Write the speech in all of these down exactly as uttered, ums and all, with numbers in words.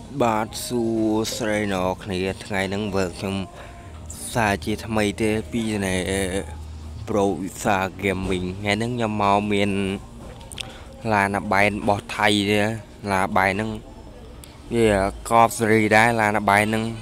បាទសួស្តីអ្នកគ្នាថ្ងៃហ្នឹងវើខ្ញុំសារជាថ្មីទេពីនៃ Pro Visa Gaming ថ្ងៃហ្នឹងខ្ញុំមកមានឡានបែនរបស់ថៃទេឡាបែនហ្នឹងវាកប់សេរីដែរឡានបែនហ្នឹង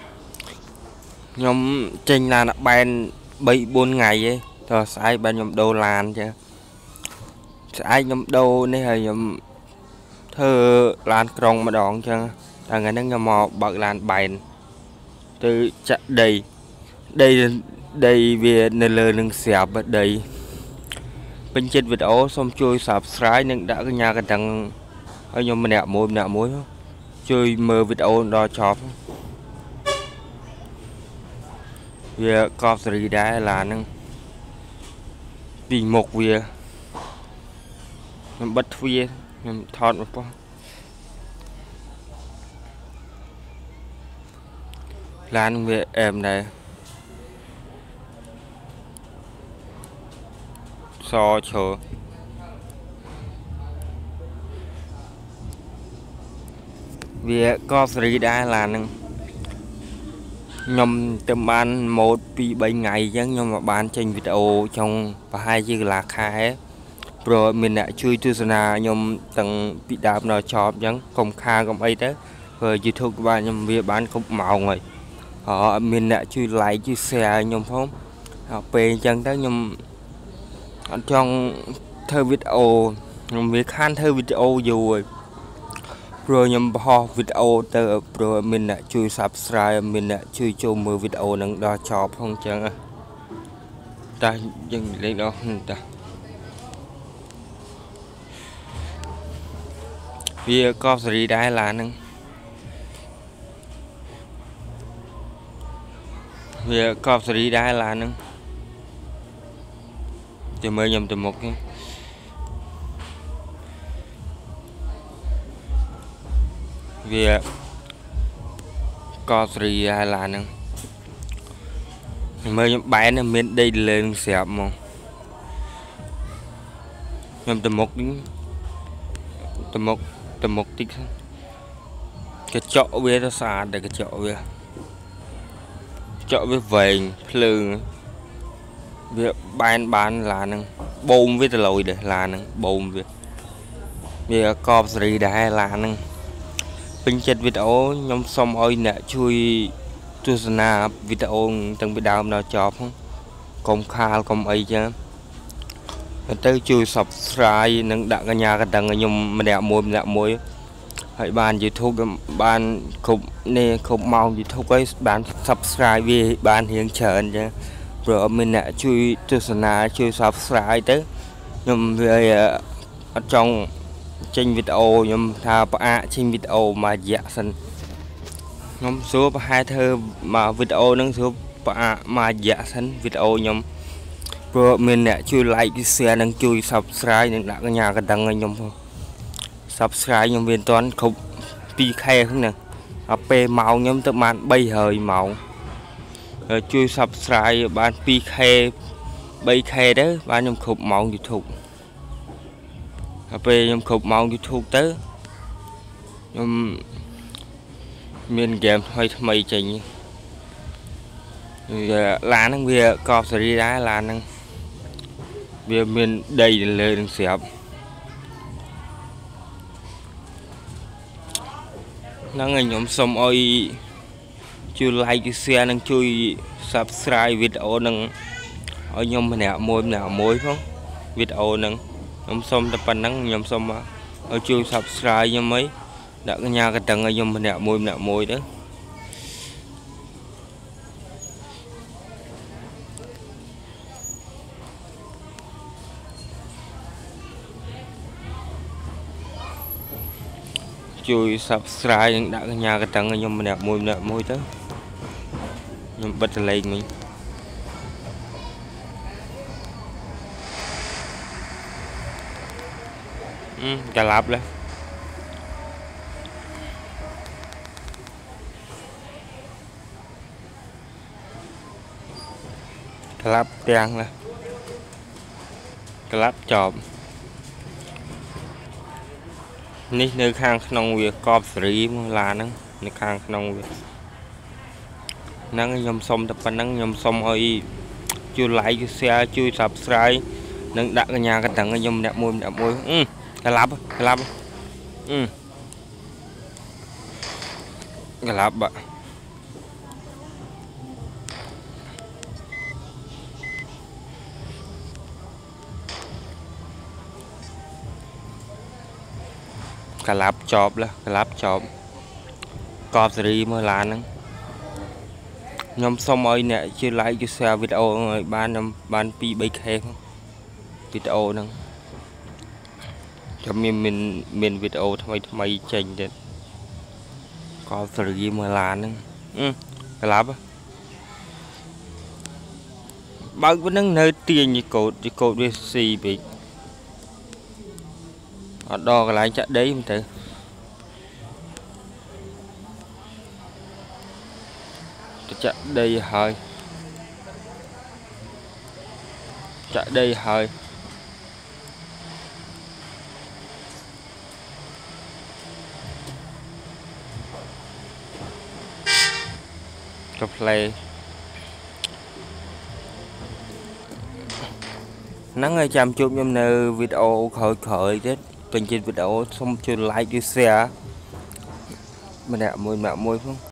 ខ្ញុំចេញឡានបែនបីបួនថ្ងៃទេតោះស្អែកបានខ្ញុំដូរឡានចាស្អែកខ្ញុំដូរនេះហើយខ្ញុំធ្វើឡានក្រុងម្ដងចឹងថ្ងៃហ្នឹងខ្ញុំមកបើកឡានបែនទៅចាក់ដីដីដីវានៅលើនឹងស្រាប់ដីពេញចិត្តវីដេអូសូមជួយ Subscribe និងដាក់កញ្ញាកណ្ដឹងឲ្យខ្ញុំម្នាក់មួយម្នាក់មួយជួយមើលវីដេអូដល់ចប់វាកប់សេរីដែរឡានហ្នឹងពីមុខវាខ្ញុំបិទទ្វារខ្ញុំថតមកប៉ុះឡានវាអែមដែរសឈើវាក៏សេរីដែរឡានហ្នឹងខ្ញុំទៅបានម៉ូតពីរបីថ្ងៃអញ្ចឹងខ្ញុំមកបានចេញវីដេអូចុងប្រហែលជាកន្លះខែព្រោះមានអ្នកជួយទស្សនាខ្ញុំទាំងពីដើមដល់ចប់អញ្ចឹងកុំខាកុំអីទៅព្រោះ YouTube បានខ្ញុំវាបានគ្រប់ម៉ោងហើយអត់មានអ្នកជួយ like ជួយ share ខ្ញុំផងដល់ពេលអញ្ចឹងទៅខ្ញុំអត់ចង់ធ្វើវីដេអូខ្ញុំវាខានធ្វើវីដេអូយូរហើយព្រោះខ្ញុំបោះវីដេអូទៅព្រោះមានអ្នកជួយ Subscribe មានអ្នកជួយចូលមើលវីដេអូហ្នឹងដល់ចប់ផងអញ្ចឹងតែយើងលេងដល់តាវាក៏សេរីដែរឡានហ្នឹងវាក៏សេរីដែរឡានហ្នឹងចាំមើលខ្ញុំទៅមុខហ្នឹងវាក៏សេរីដែរឡានហ្នឹងមើលខ្ញុំបែនមានដីលើនឹងស្រាប់មកខ្ញុំទៅមុខទៅមុខទៅមុខតិចកញ្ចក់វាទៅស្អាតតែកញ្ចក់វាកញ្ចក់វាវែងភ្លើងវាបែនបានឡានហ្នឹងបូមវាទៅលយដែរឡានហ្នឹងបូមវាវាកប់សេរីដែរឡានហ្នឹងពេញចិត្តវីដេអូខ្ញុំសូមឲ្យអ្នកជួយទស្សនាវីដេអូតាំងពីដើមដល់ចប់ហ្នឹងកុំខាលកុំអីចឹងទៅជួយ Subscribe និងដាក់កញ្ញាកណ្ដឹងឲ្យខ្ញុំម្នាក់មួយម្នាក់មួយហើយបាន YouTube បានគ្រប់នេះគ្រប់ម៉ោង YouTube ឲ្យបាន Subscribe វាបានរៀងច្រើនចឹងព្រោះមានអ្នកជួយទស្សនាជួយ Subscribe ទៅខ្ញុំវាអត់ចង់ចេញវីដេអូខ្ញុំថាផ្អាកចេញវីដេអូមួយរយៈសិនខ្ញុំសួរប្រហែលធ្វើមកវីដេអូហ្នឹងសួរផ្អាកមួយរយៈសិនវីដេអូខ្ញុំព្រោះមានអ្នកជួយ like share និងជួយ Subscribe និងដាក់កញ្ញាកណ្ដឹងឲ្យខ្ញុំ Subscribe ខ្ញុំវាមិនទាន់គ្រប់ ពីរខែហ្នឹងណាដល់ពេលម៉ោងខ្ញុំទៅបានបីរយម៉ោងជួយ Subscribe បានពីរខែបីខែទៅបានខ្ញុំគ្រប់ម៉ោង YouTube ដល់ពេលខ្ញុំគ្រប់ម៉ោង YouTube ទៅខ្ញុំមានហ្គេមថ្មីថ្មីចេញវាឡានហ្នឹងវាកប់សេរីដែរឡានហ្នឹងវាមានដីលើនឹងស្រាប់ហ្នឹងហើយខ្ញុំសូមឲ្យជួយ like ជួយ share និងជួយ Subscribe វីដេអូហ្នឹងឲ្យខ្ញុំម្នាក់មួយម្នាក់មួយផងវីដេអូហ្នឹងខ្ញុំសូមតែប៉ុណ្្នឹងខ្ញុំសូមឲ្យជួយ Subscribe ខ្ញុំអីដាក់កញ្ញាកណ្ដឹងឲ្យខ្ញុំម្នាក់មួយម្នាក់មួយទៅជួយ Subscribe និងដាក់កញ្ញាកណ្ដឹងឲ្យខ្ញុំម្នាក់មួយម្នាក់មួយទៅខ្ញុំបិទតលេងមិញអឺកាឡាប់ឡើយកាឡាប់ទាំងឡើយកាឡាប់ចប់ ní nơi khang nông việc cọp sỉ là nắng nơi khang nông việc nắng nhom sông tập nắng nhom sông ơi chui lại chui xe chui subscribe nâng đặt cái nhà cái tầng cái nhom đẹp môi đẹp môi ừ cái lắp cái lắp ừ cái lắp bạn cái lắp chọp là cái lắp chọp cọp sỉ mới là nắng nhom xong ơi nè chưa lại chưa xe video rồi ban năm ban pi bay khe video nè cho mình mình mình video thay thay chỉnh đến cọp sỉ mới là nè ừ cái lắp bao vẫn đang nơi tiền như cột như cột với xì bị họ đo cái lái chạy đấy mình thấy chạy đây hơi chạy đây hơi cho play nắng ơi chăm chút nhưng nơi video khởi khởi đấy kênh trên video xong chưa like chia sẻ mình đẹp môi mẹ môi không